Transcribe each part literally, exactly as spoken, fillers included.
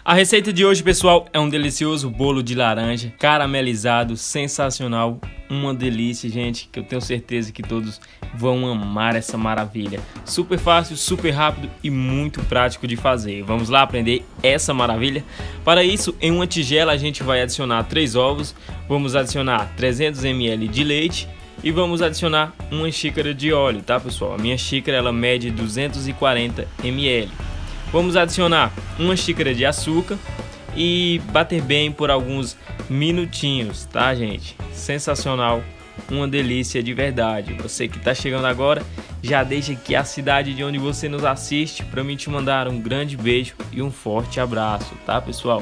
A receita de hoje, pessoal, é um delicioso bolo de laranja caramelizado, sensacional, uma delícia, gente, que eu tenho certeza que todos vão amar essa maravilha. Super fácil, super rápido e muito prático de fazer. Vamos lá aprender essa maravilha? Para isso, em uma tigela a gente vai adicionar três ovos, vamos adicionar trezentos mililitros de leite e vamos adicionar uma xícara de óleo, tá, pessoal? A minha xícara ela mede duzentos e quarenta mililitros. Vamos adicionar uma xícara de açúcar e bater bem por alguns minutinhos, tá, gente? Sensacional, uma delícia de verdade. Você que está chegando agora, já deixa aqui a cidade de onde você nos assiste para mim te mandar um grande beijo e um forte abraço, tá, pessoal?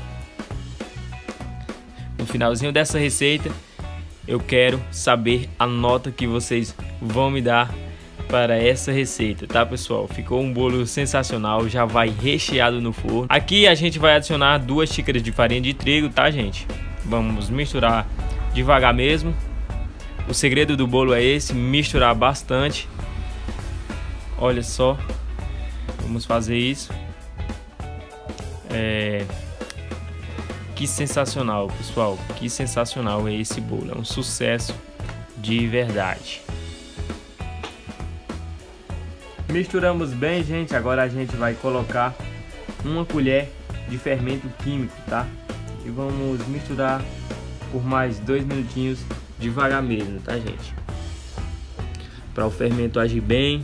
No finalzinho dessa receita, eu quero saber a nota que vocês vão me dar para essa receita, tá, pessoal? Ficou um bolo sensacional, já vai recheado no forno. Aqui a gente vai adicionar duas xícaras de farinha de trigo, tá, gente? Vamos misturar devagar mesmo. O segredo do bolo é esse, misturar bastante. Olha só, vamos fazer isso. É... Que sensacional, pessoal, que sensacional é esse bolo, é um sucesso de verdade. Misturamos bem, gente. Agora a gente vai colocar uma colher de fermento químico, tá? E vamos misturar por mais dois minutinhos devagar mesmo, tá, gente? Para o fermento agir bem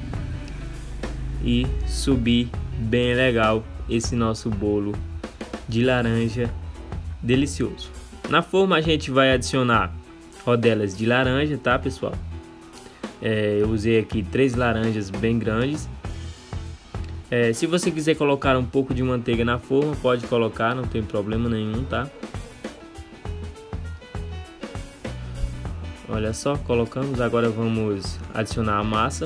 e subir bem legal esse nosso bolo de laranja delicioso. Na forma a gente vai adicionar rodelas de laranja, tá, pessoal? É, eu usei aqui três laranjas bem grandes. É, se você quiser colocar um pouco de manteiga na forma, pode colocar, não tem problema nenhum, tá? Olha só, colocamos. Agora vamos adicionar a massa.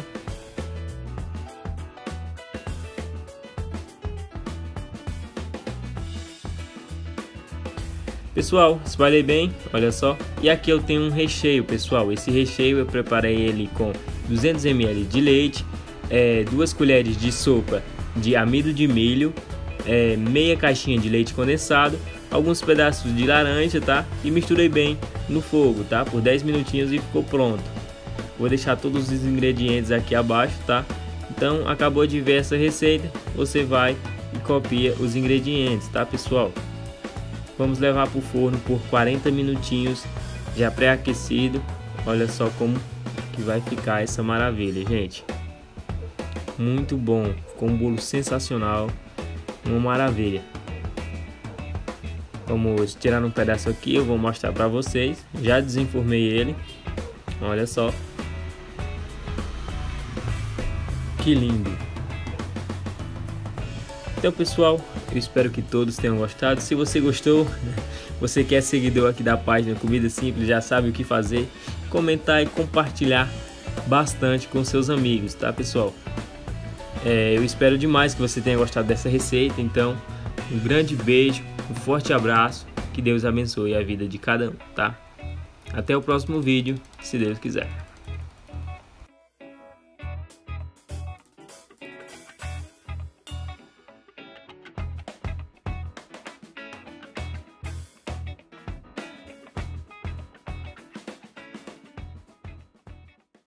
Pessoal, espalhei bem, olha só. E aqui eu tenho um recheio, pessoal. Esse recheio eu preparei ele com duzentos mililitros de leite, é, duas colheres de sopa de amido de milho, é, meia caixinha de leite condensado, alguns pedaços de laranja, tá? E misturei bem no fogo, tá? Por dez minutinhos e ficou pronto. Vou deixar todos os ingredientes aqui abaixo, tá? Então, acabou de ver essa receita, você vai e copia os ingredientes, tá, pessoal? Vamos levar para o forno por quarenta minutinhos, já pré-aquecido. Olha só como que vai ficar essa maravilha, gente. Muito bom, ficou um bolo sensacional, uma maravilha. Vamos tirar um pedaço aqui, eu vou mostrar para vocês. Já desenformei ele, olha só. Que lindo. Então, pessoal, eu espero que todos tenham gostado. Se você gostou, você que é seguidor aqui da página Comida Simples, já sabe o que fazer. Comentar e compartilhar bastante com seus amigos, tá, pessoal? É, eu espero demais que você tenha gostado dessa receita. Então, um grande beijo, um forte abraço. Que Deus abençoe a vida de cada um, tá? Até o próximo vídeo, se Deus quiser.